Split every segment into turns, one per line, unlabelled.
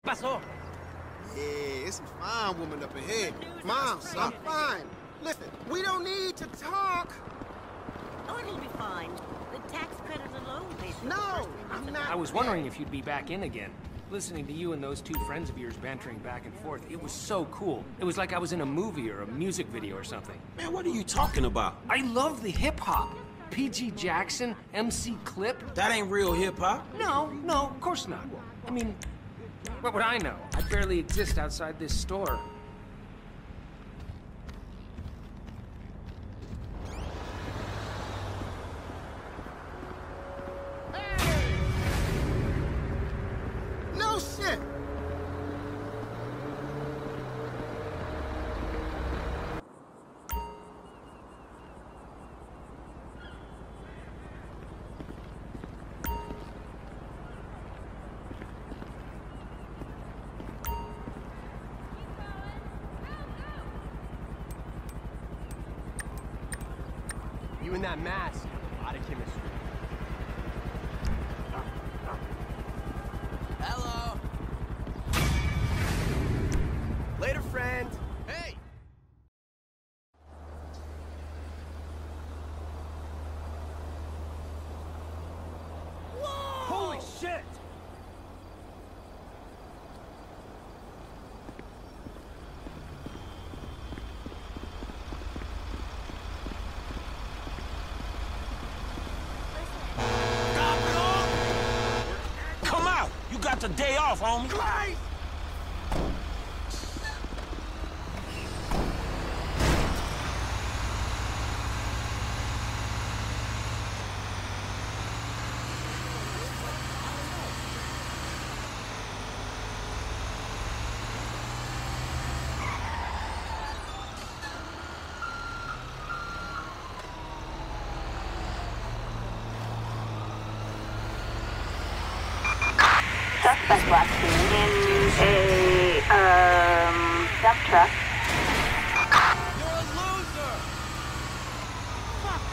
pasó?
Yeah, it's some fine woman up ahead. Mom, I'm fine. Listen, we don't need to talk.
Oh, it'll be fine. The tax credit alone pays for
No, I'm not.
I was wondering if you'd be back in again. Listening to you and those two friends of yours bantering back and forth, it was so cool. It was like I was in a movie or a music video or something.
Man, what are you talking about?
I love the hip-hop. P.G. Jackson, MC Clip.
That ain't real hip-hop.
No, of course not. I mean, what would I know? I barely exist outside this store.
No shit.
You and that mask, a lot of chemistry. Hello. Later, friend. Hey.
Whoa!
Holy shit!
Come out! You got the day off, homie.
Christ!
Suspect last seen in a dump truck.
You're a loser! Fuck!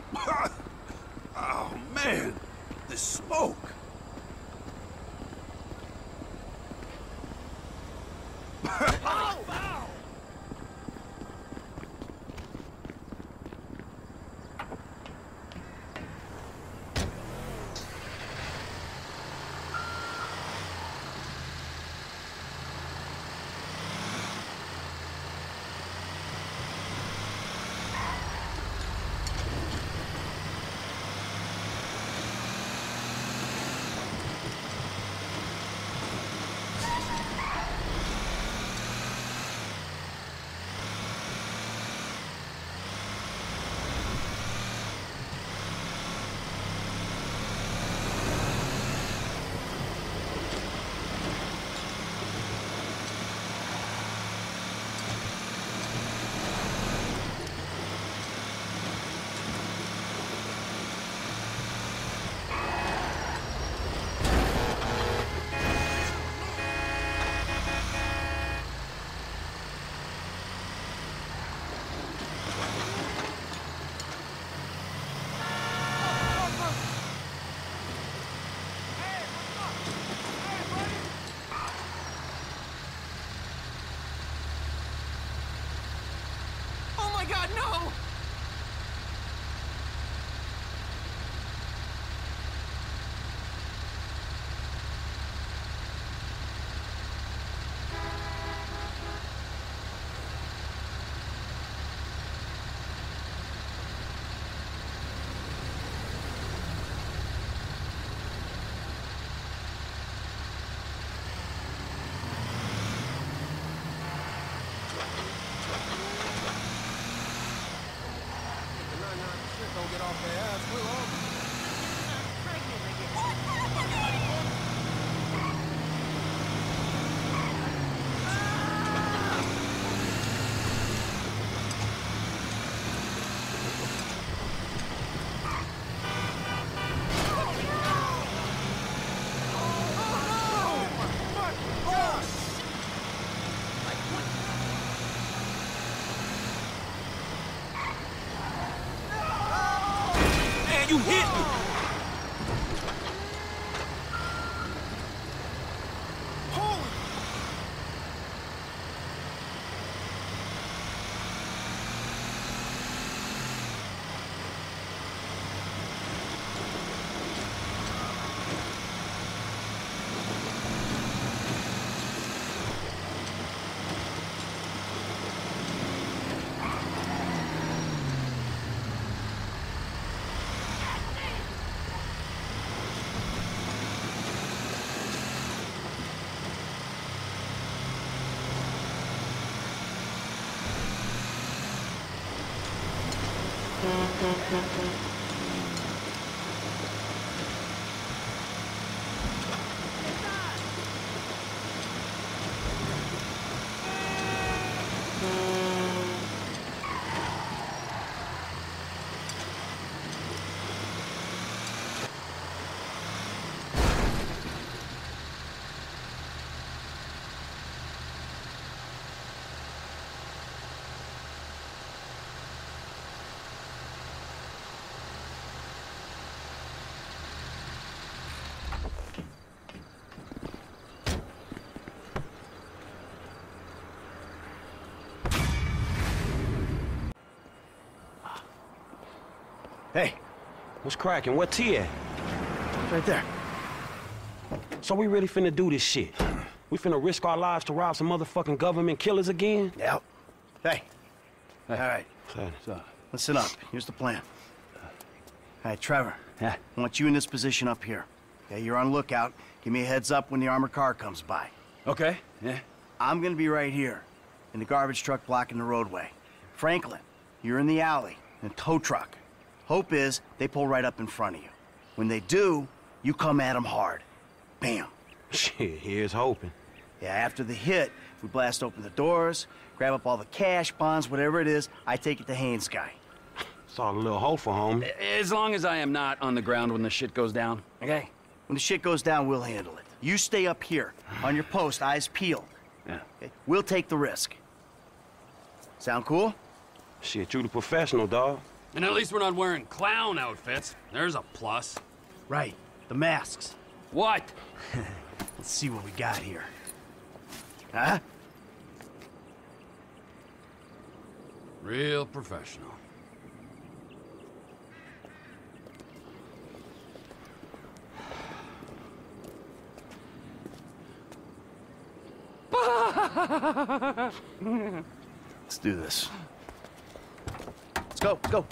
Oh, man. The smoke.
Oh my God, no!
Don't get off their ass, we'll all be.
Pregnant again.
Man, you hit me.
Hey,
What's cracking? Where T at?
right there.
So we really finna do this shit? We finna risk our lives to rob some motherfucking government killers again?
Yep. Hey. All right.
Son.
So, listen up. Here's the plan. All right, Trevor.
Yeah.
I want you in this position up here. Okay, you're on lookout. Give me a heads up when the armored car comes by.
Okay. Yeah.
I'm gonna be right here, in the garbage truck blocking the roadway. Franklin, you're in the alley, in a tow truck. Hope is they pull right up in front of you. When they do, you come at them hard. Bam.
Shit, here's hoping.
Yeah, after the hit, we blast open the doors, grab up all the cash, bonds, whatever it is, I take it to Haynes' guy.
Saw a little hopeful, homie.
As long as I am not on the ground when the shit goes down.
Okay? When the shit goes down, we'll handle it. You stay up here, on your post, eyes peeled.
Yeah.
Okay? We'll take the risk. Sound cool?
Shit, you the professional, dawg.
And at least we're not wearing clown outfits. There's a plus.
Right, the masks.
What?
Let's see what we got here. Huh?
Real professional.
Let's do this. Let's go, let's go.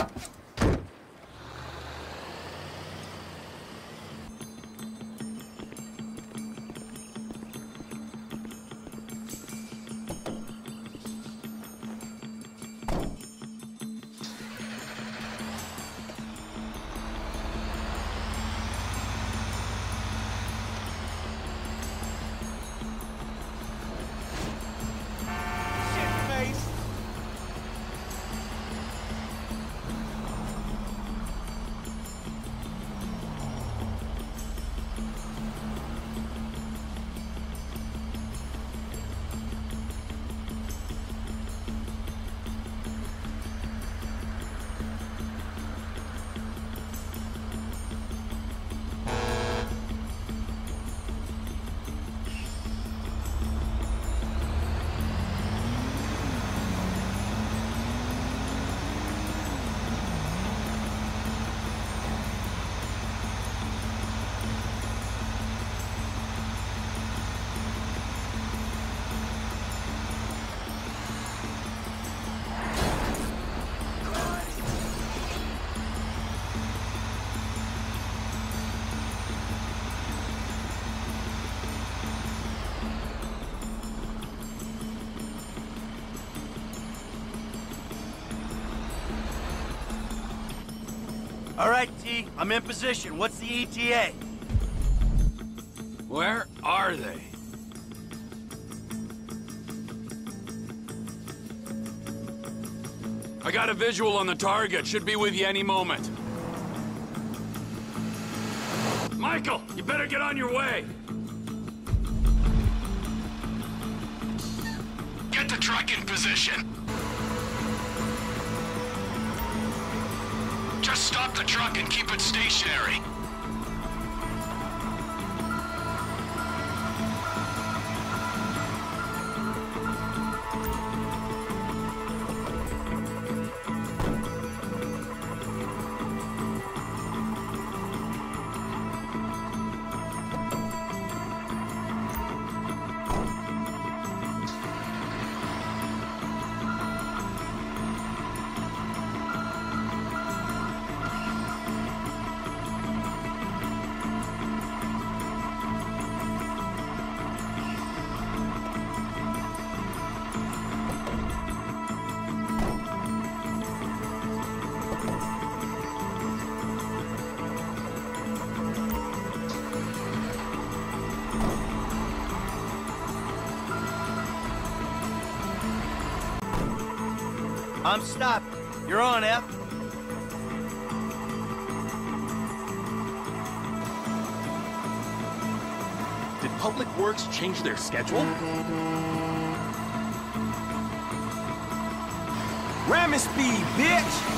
All right, T, I'm in position. What's the ETA?
Where are they? I got a visual on the target. Should be with you any moment. Michael, you better get on your way. Get the truck in position. Just stop the truck and keep it stationary.
I'm stopped. You're on, F.
Did Public Works change their schedule? Ramming speed, bitch!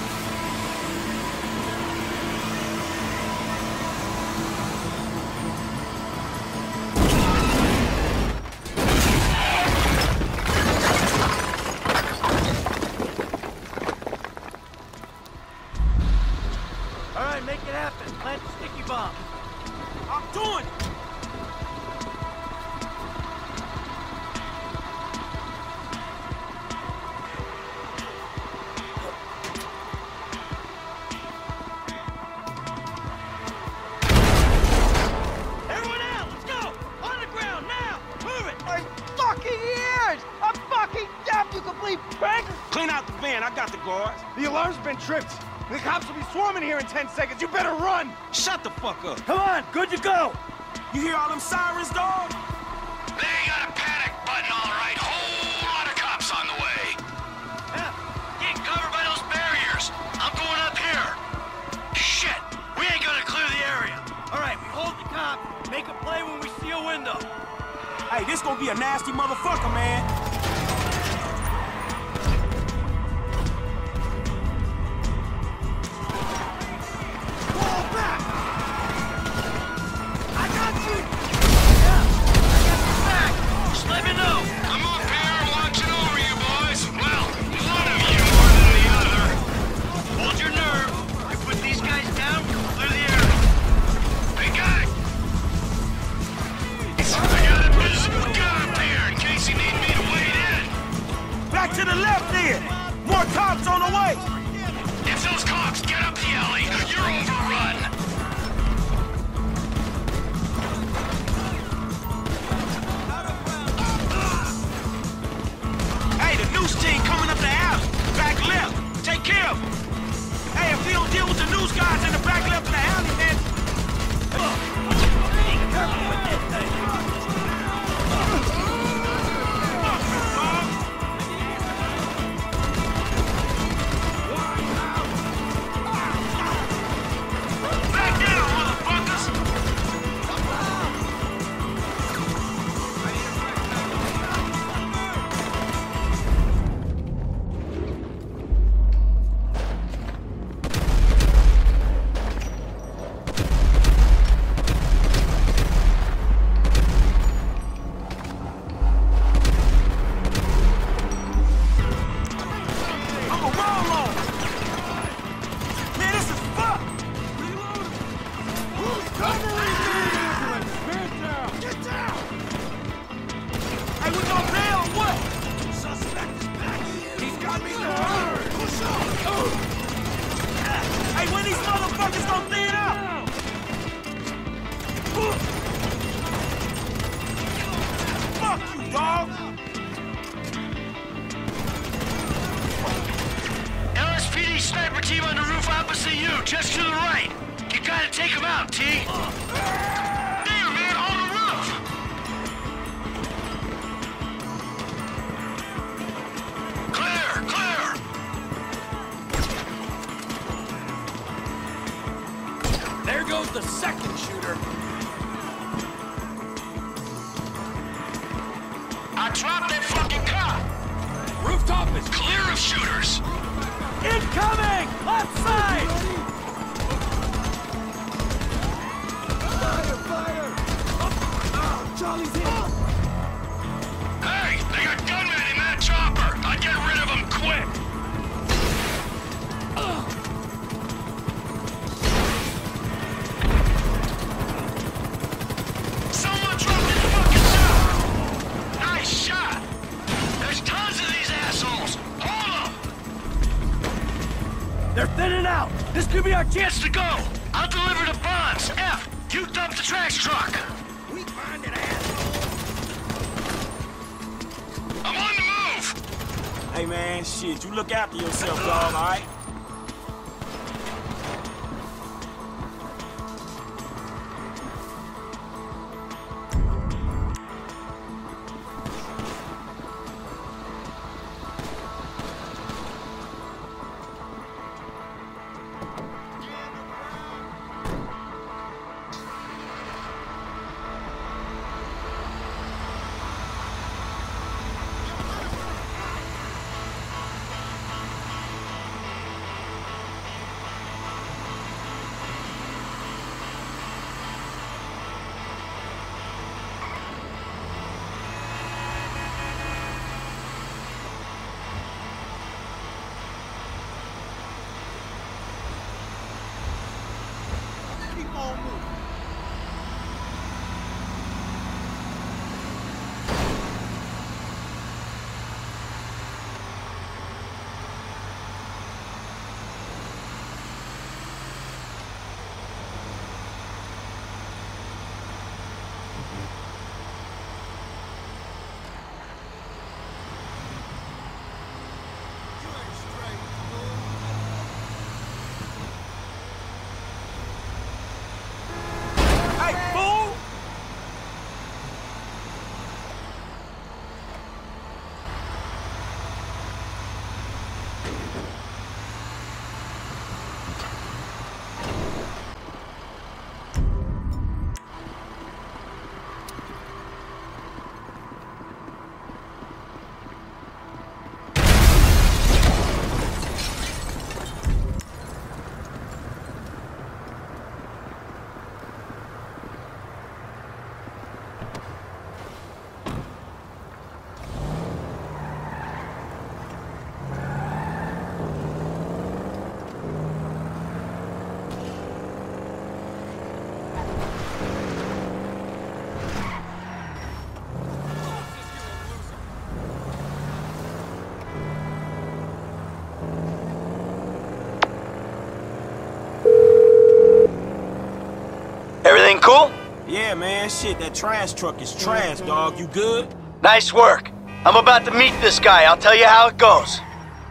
Make it happen. Plant the sticky bomb.
I'm doing it!
Everyone out! Let's go! On the ground, now! Move it!
My fucking ears! I'm fucking deaf, you complete prick!
Clean out the van, I got the guards.
The alarm's been tripped. The cops will be swarming here in 10 seconds. You better run!
Shut the fuck up.
Come on, good to go!
You hear all them sirens, dog?
They got a panic button, all right. Whole lot of cops on the way.
F, get covered by those barriers. I'm going up here. Shit, we ain't gonna clear the area. All right, we hold the cop, make a play when we see a window.
Hey, this gonna be a nasty motherfucker, man.
Hey, we gonna play or what? Suspect is back. He's got me hurt. Push up. Hey, when these motherfuckers gonna clean up? Fuck you, dog.
LSPD sniper team on the roof opposite you, just to the right. You gotta take him out, T. There, man, on the roof. Clear, clear.
There goes the second shooter.
I dropped that fucking cop.
Rooftop is
Clear of shooters.
incoming! Left side! Charlie's in!
Hey, they got gunmen in that chopper. I'd get rid of them quick. Someone drop this fucking shot. Nice shot. There's tons of these assholes. Hold them.
They're thinning out! This could be our chance!
Chance to go. I'll deliver the bombs. F, you dump the trash truck.
We find an asshole!
I'm on the move.
Hey man, shit, you look after yourself, dog, alright?
Keep on moving. You ain't straight, fool.
Hey, fool!
Everything cool?
Yeah, man, shit, that trash truck is trash, dog. You good?
Nice work. I'm about to meet this guy. I'll tell you how it goes.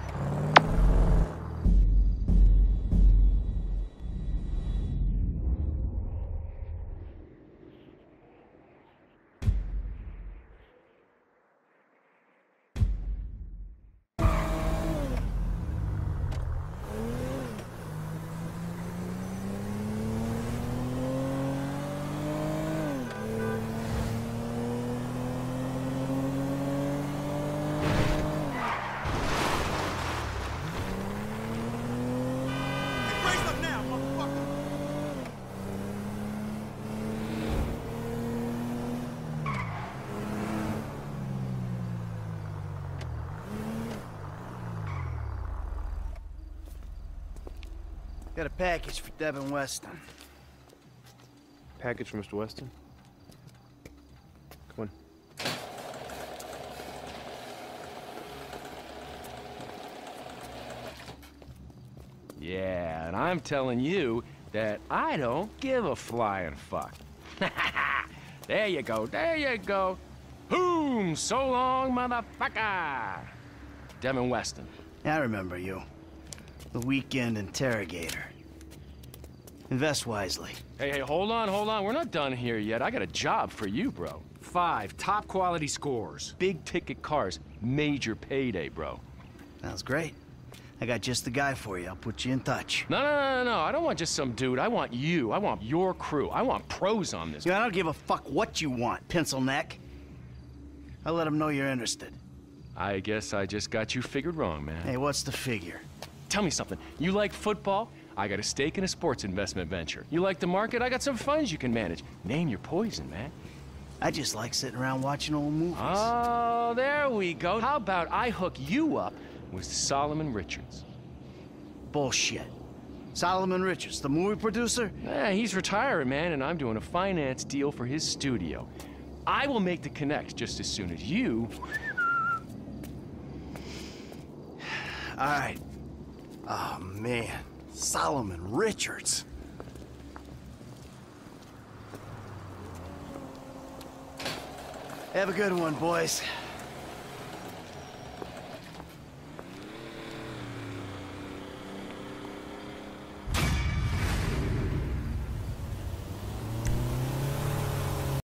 Raise up now, motherfucker.
Got a package for Devin Weston.
Package for Mr. Weston. Come on. Yeah, and I'm telling you that I don't give a flying fuck. There you go, there you go. Boom! So long, motherfucker! Devin Weston.
I remember you. The weekend interrogator. Invest wisely.
Hey, hold on. We're not done here yet. I got a job for you, bro.
5 top-quality scores.
Big-ticket cars. Major payday, bro.
Sounds great. I got just the guy for you. I'll put you in touch.
No. I don't want just some dude. I want you. I want your crew. I want pros on this.
Yeah, I don't give a fuck what you want, pencil neck. I'll let them know you're interested.
I guess I just got you figured wrong, man.
Hey, what's the figure?
Tell me something. You like football? I got a stake in a sports investment venture. You like the market? I got some funds you can manage. Name your poison, man.
I just like sitting around watching old movies.
Oh, there we go. How about I hook you up with Solomon Richards?
Bullshit. Solomon Richards, the movie producer?
Yeah, he's retiring, man, and I'm doing a finance deal for his studio. I will make the connect just as soon as you...
All right. Oh, man. Solomon Richards. Have a good one, boys.